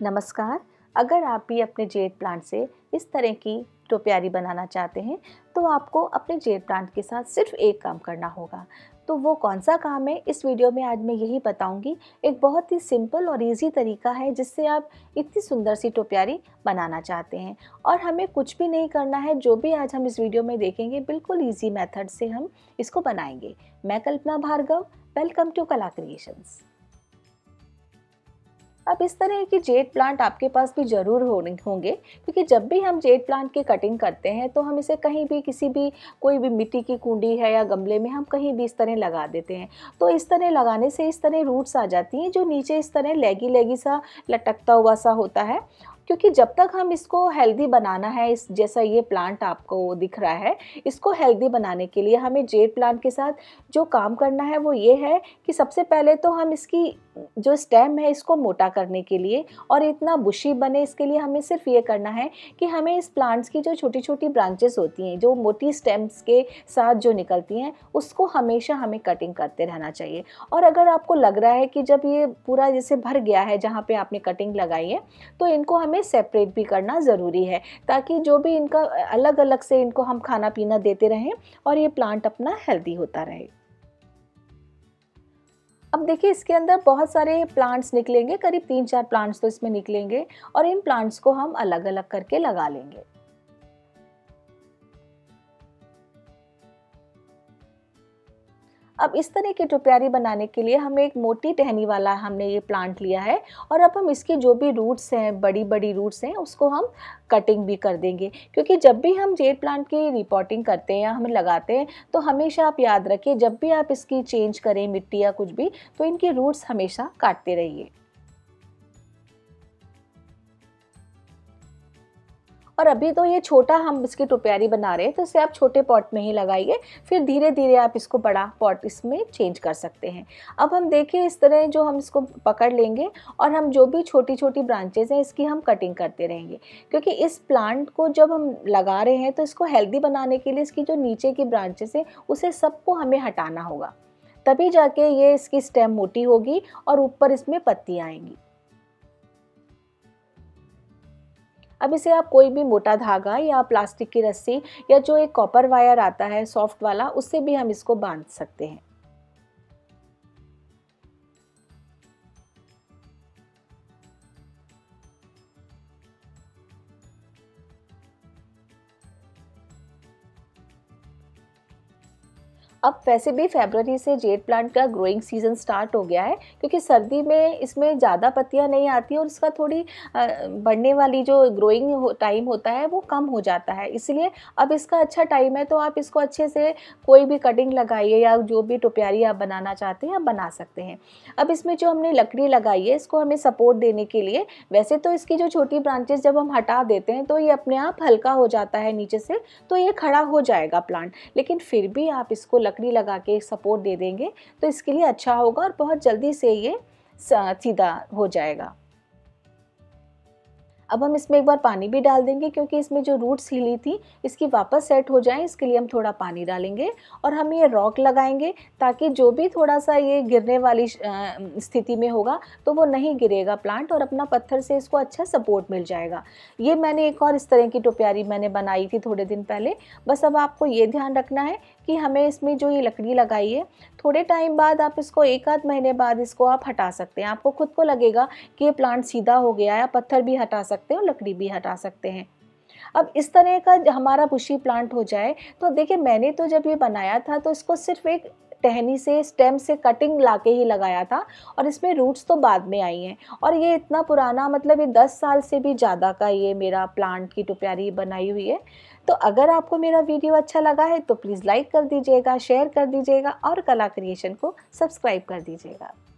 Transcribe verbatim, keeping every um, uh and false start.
नमस्कार। अगर आप भी अपने जेड प्लांट से इस तरह की टोपियारी बनाना चाहते हैं तो आपको अपने जेड प्लांट के साथ सिर्फ एक काम करना होगा। तो वो कौन सा काम है, इस वीडियो में आज मैं यही बताऊंगी। एक बहुत ही सिंपल और इजी तरीका है जिससे आप इतनी सुंदर सी टोपियारी बनाना चाहते हैं और हमें कुछ भी नहीं करना है। जो भी आज हम इस वीडियो में देखेंगे बिल्कुल ईजी मेथड से हम इसको बनाएंगे। मैं Kalpana Bhargava, welcome to Kala Creations. अब इस तरह के जेड प्लांट आपके पास भी ज़रूर होंगे, क्योंकि जब भी हम जेड प्लांट की कटिंग करते हैं तो हम इसे कहीं भी किसी भी कोई भी मिट्टी की कुंडी है या गमले में हम कहीं भी इस तरह लगा देते हैं। तो इस तरह लगाने से इस तरह रूट्स आ जाती हैं जो नीचे इस तरह लेगी लेगी सा लटकता हुआ सा होता है। क्योंकि जब तक हम इसको हेल्दी बनाना है, इस जैसा ये प्लांट आपको दिख रहा है, इसको हेल्दी बनाने के लिए हमें जेड प्लांट के साथ जो काम करना है वो ये है कि सबसे पहले तो हम इसकी जो स्टेम है इसको मोटा करने के लिए और इतना बुशी बने इसके लिए हमें सिर्फ ये करना है कि हमें इस प्लांट्स की जो छोटी छोटी ब्रांचेस होती हैं, जो मोटी स्टेम्स के साथ जो निकलती हैं, उसको हमेशा हमें कटिंग करते रहना चाहिए। और अगर आपको लग रहा है कि जब ये पूरा जैसे भर गया है जहाँ पे आपने कटिंग लगाई है, तो इनको हमें सेपरेट भी करना ज़रूरी है, ताकि जो भी इनका अलग अलग से इनको हम खाना पीना देते रहें और ये प्लांट अपना हेल्दी होता रहे। अब देखिए, इसके अंदर बहुत सारे प्लांट्स निकलेंगे, करीब तीन चार प्लांट्स तो इसमें निकलेंगे और इन प्लांट्स को हम अलग अलग करके लगा लेंगे। अब इस तरह की टोपियारी बनाने के लिए हमें एक मोटी टहनी वाला हमने ये प्लांट लिया है और अब हम इसकी जो भी रूट्स हैं, बड़ी बड़ी रूट्स हैं, उसको हम कटिंग भी कर देंगे। क्योंकि जब भी हम जेड प्लांट की रिपोर्टिंग करते हैं या हम लगाते हैं तो हमेशा आप याद रखिए, जब भी आप इसकी चेंज करें मिट्टी या कुछ भी, तो इनकी रूट्स हमेशा काटते रहिए। और अभी तो ये छोटा हम इसकी टोपियारी बना रहे हैं, तो इसे आप छोटे पॉट में ही लगाइए, फिर धीरे धीरे आप इसको बड़ा पॉट इसमें चेंज कर सकते हैं। अब हम देखिए, इस तरह जो हम इसको पकड़ लेंगे और हम जो भी छोटी छोटी ब्रांचेज हैं इसकी हम कटिंग करते रहेंगे। क्योंकि इस प्लांट को जब हम लगा रहे हैं तो इसको हेल्दी बनाने के लिए इसकी जो नीचे की ब्रांचेस हैं उसे सबको हमें हटाना होगा, तभी जाके ये इसकी स्टेम मोटी होगी और ऊपर इसमें पत्तियाँ आएंगी। अब इसे आप कोई भी मोटा धागा या प्लास्टिक की रस्सी या जो एक कॉपर वायर आता है सॉफ्ट वाला, उससे भी हम इसको बांध सकते हैं। अब वैसे भी फरवरी से जेड प्लांट का ग्रोइंग सीज़न स्टार्ट हो गया है, क्योंकि सर्दी में इसमें ज़्यादा पत्तियां नहीं आती और इसका थोड़ी बढ़ने वाली जो ग्रोइंग टाइम होता है वो कम हो जाता है। इसलिए अब इसका अच्छा टाइम है, तो आप इसको अच्छे से कोई भी कटिंग लगाइए या जो भी टोपियारी आप बनाना चाहते हैं आप बना सकते हैं। अब इसमें जो हमने लकड़ी लगाई है इसको हमें सपोर्ट देने के लिए, वैसे तो इसकी जो छोटी ब्रांचेस जब हम हटा देते हैं तो ये अपने आप हल्का हो जाता है नीचे से, तो ये खड़ा हो जाएगा प्लांट। लेकिन फिर भी आप इसको लकड़ी लगा के सपोर्ट दे देंगे तो इसके लिए अच्छा होगा और बहुत जल्दी से ये सीधा हो जाएगा। अब हम इसमें एक बार पानी भी डाल देंगे, क्योंकि इसमें जो रूट्स हिली थी इसकी वापस सेट हो जाए, इसके लिए हम थोड़ा पानी डालेंगे और हम ये रॉक लगाएंगे, ताकि जो भी थोड़ा सा ये गिरने वाली स्थिति में होगा तो वो नहीं गिरेगा प्लांट और अपना पत्थर से इसको अच्छा सपोर्ट मिल जाएगा। ये मैंने एक और इस तरह की टोपियारी मैंने बनाई थी थोड़े दिन पहले। बस अब आपको ये ध्यान रखना है कि हमें इसमें जो ये लकड़ी लगाई है, थोड़े टाइम बाद आप इसको एक आध महीने बाद इसको आप हटा सकते हैं। आपको खुद को लगेगा कि ये प्लांट सीधा हो गया है, पत्थर भी हटा सकते हैं और लकड़ी भी हटा सकते हैं। अब इस तरह का हमारा बुशी प्लांट हो जाए तो देखिए, मैंने तो जब ये बनाया था तो इसको सिर्फ एक टहनी से स्टेम से कटिंग लाके ही लगाया था और इसमें रूट्स तो बाद में आई हैं। और ये इतना पुराना, मतलब ये दस साल से भी ज़्यादा का ये मेरा प्लांट की टोपियारी बनाई हुई है। तो अगर आपको मेरा वीडियो अच्छा लगा है तो प्लीज़ लाइक कर दीजिएगा, शेयर कर दीजिएगा और कला क्रिएशन को सब्सक्राइब कर दीजिएगा।